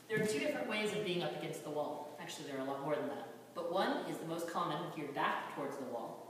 There are two different ways of being up against the wall. Actually, there are a lot more than that. But one is the most common with your back towards the wall.